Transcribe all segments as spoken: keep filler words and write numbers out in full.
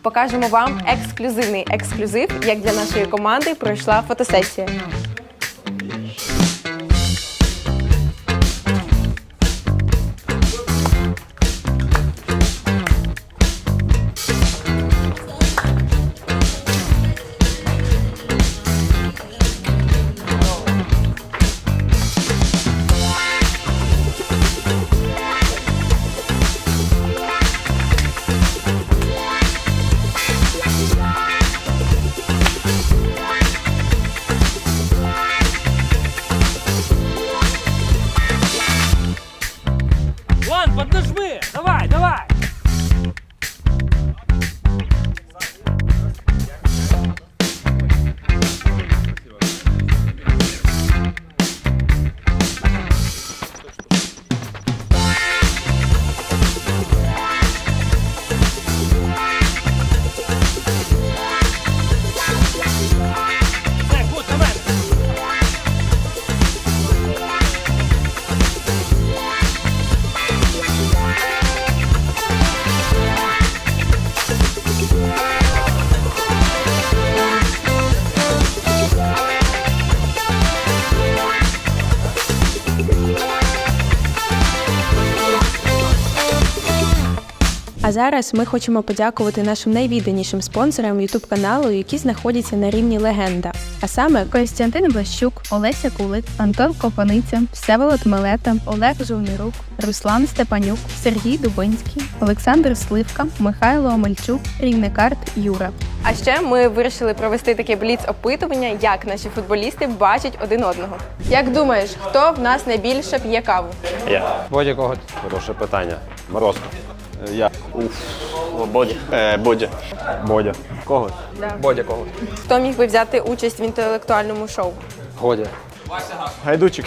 покажемо вам ексклюзивний ексклюзив, як для нашої команди пройшла фотосесія. Поднажми! Давай, давай! А зараз ми хочемо подякувати нашим найвідданішим спонсорам ютуб-каналу, які знаходяться на рівні легенда. А саме Костянтин Блащук, Олеся Кулик, Антон Копаниця, Всеволод Милета, Олег Жовнірук, Руслан Степанюк, Сергій Дубинський, Олександр Сливка, Михайло Омельчук, Рівникарт Юра. А ще ми вирішили провести таке бліц-опитування, як наші футболісти бачать один одного. Як думаєш, хто в нас найбільше п'є каву? Я. Бодя кого? Хороше питання. Морозко. Я. Уф. Бодя. Е, Бодя. Бодя. Кого? Да. Бодя кого? Хто міг би взяти участь в інтелектуальному шоу? Годя. Гайдучик.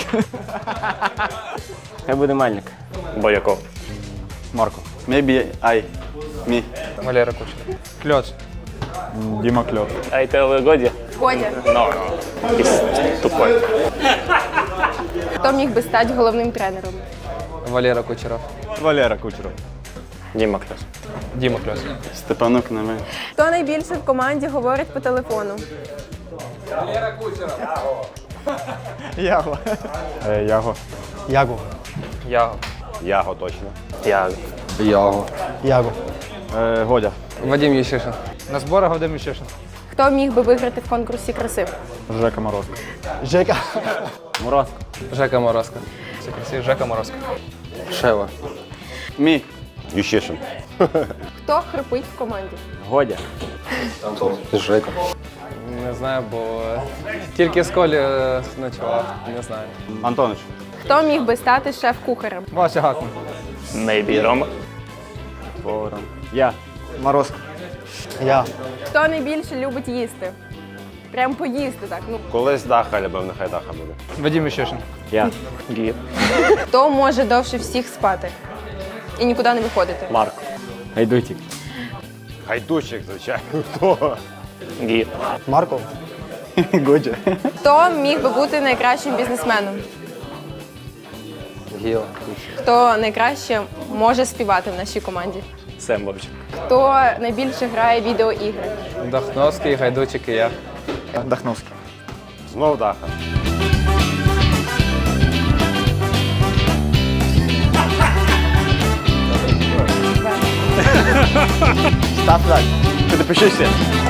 Хай буде Мельник. Бояков. Марко. Maybe I. Me. Валера Кучер. Кльоц. Діма Кльоц. I tell Годя. Годя. No. He's тупой. Хто міг би стати головним тренером? Валера Кучеров. Валера Кучеров. Діма Кльос. Діма Кльоц. Степанук на мене. Хто найбільше в команді говорить по телефону? Валера Кучеров. Яго. Яго. Яго. Яго. Яго. Яго точно. Яго. Яго. Яго. Е, Годя. Вадим Єщишин. На зборах Вадим Єщишин. Хто міг би виграти в конкурсі краси? Жека Морозко. Жека. Морозко. Жека Морозко. Це красивий Жека Морозко. Шева. Мі. Ющишин. Хто хрипить в команді? Годя. Жека. Не знаю, бо тільки з Колі ночував. Не знаю. Антонич. Хто міг би стати шеф-кухарем? Вася Гакман. Maybe Рома. Ворон. Я. Морозко. Я. Хто найбільше любить їсти? Прям поїсти так. Ну. Колись Даха любив, нехай Даха буде. Вадим Єщишин. Я. Гір. Хто може довше всіх спати і нікуди не виходити? Марко. Гайдутік. Гайдучик, звичайно. Хто? Гір. Марко. Годжа. Хто міг би бути найкращим бізнесменом? Гіла. Хто найкраще може співати в нашій команді? Сем Вовчик. Хто найбільше грає в відеоігри? Дахновський, Гайдучик і я. Дахновський. Знов Даха. Став лайк. Підпишися.